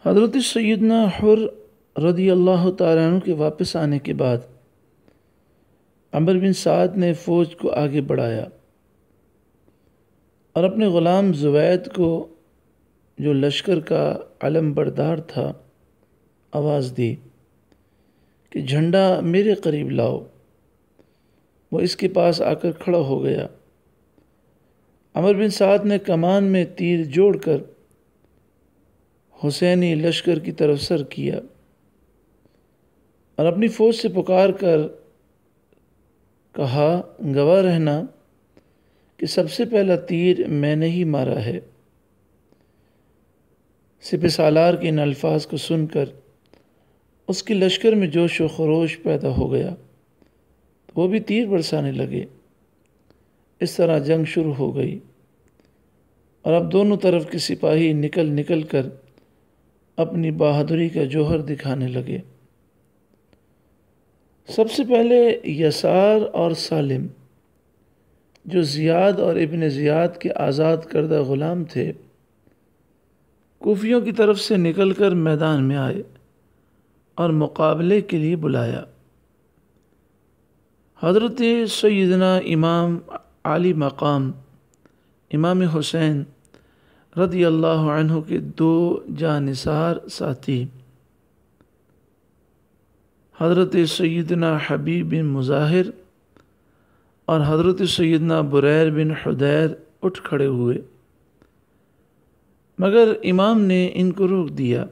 حضرت سیدنا حر رضی اللہ تعالیٰ عنہ کے واپس آنے کے بعد عمر بن سعد نے فوج کو آگے بڑھایا اور اپنے غلام زوید کو، جو لشکر کا علم بردار تھا، آواز دی کہ جھنڈا میرے قریب لاؤ۔ وہ اس کے پاس آ کر کھڑا ہو گیا۔ عمر بن سعد نے کمان میں تیر جوڑ کر حسینی لشکر کی طرف سر کیا اور اپنی فوج سے پکار کر کہا، گواہ رہنا کہ سب سے پہلا تیر میں نے ہی مارا ہے۔ سپہ سالار کے ان الفاظ کو سن کر اس کے لشکر میں جوش و خروش پیدا ہو گیا، وہ بھی تیر برسانے لگے۔ اس طرح جنگ شروع ہو گئی اور اب دونوں طرف کے سپاہی نکل نکل کر اپنی بہادری کا جوہر دکھانے لگے۔ سب سے پہلے یسار اور سالم، جو زیاد اور ابن زیاد کے آزاد کردہ غلام تھے، کوفیوں کی طرف سے نکل کر میدان میں آئے اور مقابلے کے لیے بلایا۔ حضرت سیدنا امام عالی مقام امام حسین رضی اللہ عنہ کے دو جانثار ساتھی، حضرت سیدنا حبیب بن مظاہر اور حضرت سیدنا بریر بن حدیر اٹھ کھڑے ہوئے، مگر امام نے ان کو روک دیا۔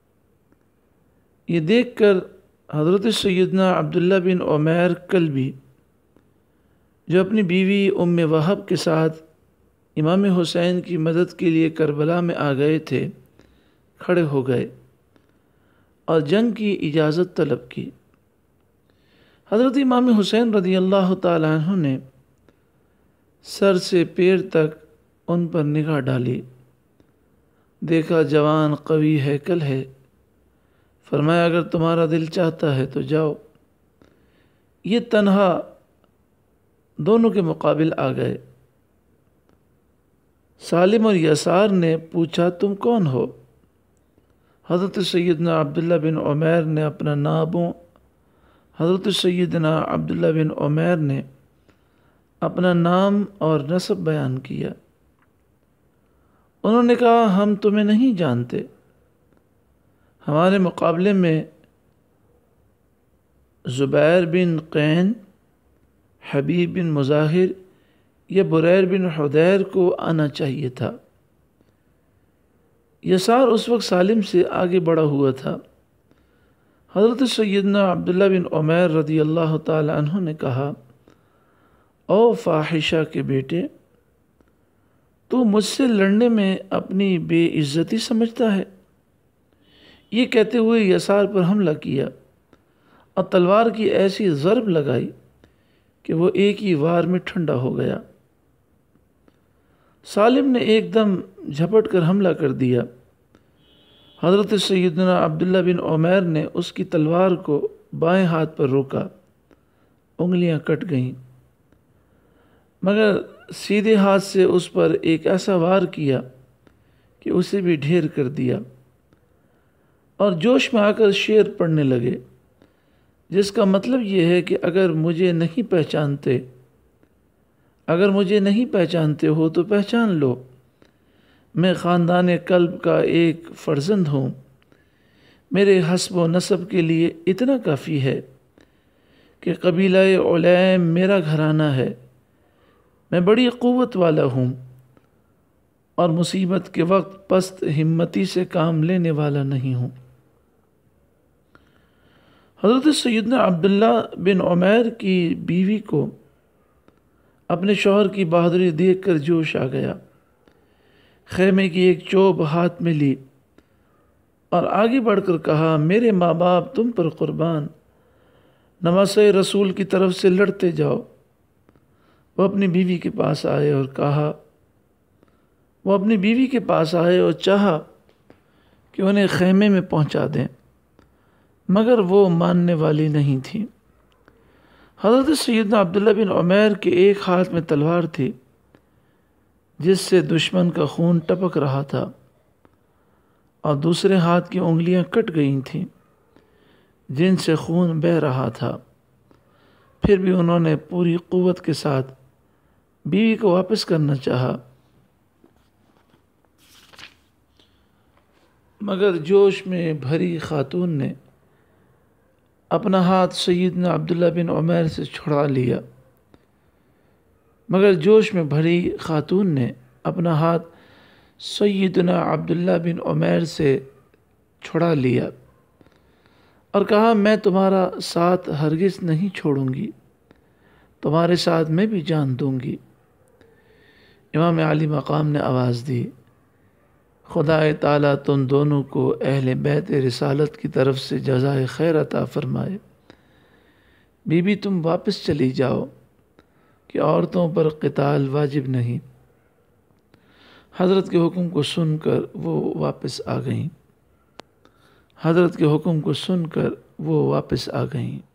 یہ دیکھ کر حضرت سیدنا عبداللہ بن عمیر کلبی، جو اپنی بیوی ام وہب کے ساتھ امام حسین کی مدد کے لیے کربلا میں آ گئے تھے، کھڑے ہو گئے اور جنگ کی اجازت طلب کی۔ حضرت امام حسین رضی اللہ تعالیٰ عنہ نے سر سے پیر تک ان پر نگاہ ڈالی، دیکھا جوان قوی ہیکل ہے، فرمایا اگر تمہارا دل چاہتا ہے تو جاؤ۔ یہ تنہا دونوں کے مقابل آ گئے۔ سالم اور یسار نے پوچھا، تم کون ہو؟ حضرت سیدنا عبداللہ بن عمیر نے اپنا نام حضرت سیدنا عبداللہ بن عمیر نے اپنا نام اور نسب بیان کیا۔ انہوں نے کہا، ہم تمہیں نہیں جانتے، ہمارے مقابلے میں زبیر بن قین، حبیب بن مظاہر یا بریر بن حدیر کو آنا چاہیے تھا۔ یسار اس وقت سالم سے آگے بڑھا ہوا تھا۔ حضرت سیدنا عبداللہ بن عمیر رضی اللہ تعالی عنہ نے کہا، او فاحشہ کے بیٹے، تو مجھ سے لڑنے میں اپنی بے عزتی سمجھتا ہے؟ یہ کہتے ہوئے یسار پر حملہ کیا اور تلوار کی ایسی ضرب لگائی کہ وہ ایک ہی وار میں ٹھنڈا ہو گیا۔ سالم نے ایک دم جھپٹ کر حملہ کر دیا۔ حضرت سیدنا عبداللہ بن عمیر نے اس کی تلوار کو بائیں ہاتھ پر روکا، انگلیاں کٹ گئیں، مگر سیدھے ہاتھ سے اس پر ایک ایسا وار کیا کہ اسے بھی ڈھیر کر دیا اور جوش میں آ کر شعر پڑھنے لگے، جس کا مطلب یہ ہے کہ اگر مجھے نہیں پہچانتے ہو تو پہچان لو، میں خاندان کلب کا ایک فرزند ہوں، میرے حسب و نسب کے لیے اتنا کافی ہے کہ قبیلہ علیم میرا گھرانہ ہے، میں بڑی قوت والا ہوں اور مصیبت کے وقت پست ہمتی سے کام لینے والا نہیں ہوں۔ حضرت سیدنا عبداللہ بن عمیر کی بیوی کو اپنے شوہر کی بہادری دیکھ کر جوش آ گیا، خیمے کی ایک چوب ہاتھ میں لی اور آگے بڑھ کر کہا، میرے ماں باپ تم پر قربان، نواسۂ رسول کی طرف سے لڑتے جاؤ۔ وہ اپنی بیوی کے پاس آئے اور چاہا کہ انہیں خیمے میں پہنچا دیں، مگر وہ ماننے والی نہیں تھی۔ حضرت سیدنا عبداللہ بن عمیر کے ایک ہاتھ میں تلوار تھی جس سے دشمن کا خون ٹپک رہا تھا، اور دوسرے ہاتھ کی انگلیاں کٹ گئی تھیں جن سے خون بہہ رہا تھا۔ پھر بھی انہوں نے پوری قوت کے ساتھ بیوی کو واپس کرنا چاہا، مگر جوش میں بھری خاتون نے اپنا ہاتھ سیدنا عبداللہ بن عمیر سے چھڑا لیا اور کہا، میں تمہارا ساتھ ہرگز نہیں چھوڑوں گی، تمہارے ساتھ میں بھی جان دوں گی۔ امام علی مقام نے آواز دی، خدا تعالیٰ تم دونوں کو اہل بیت رسالت کی طرف سے جزائے خیر عطا فرمائے۔ بی بی تم واپس چلی جاؤ کہ عورتوں پر قتال واجب نہیں۔ حضرت کے حکم کو سن کر وہ واپس آ گئیں۔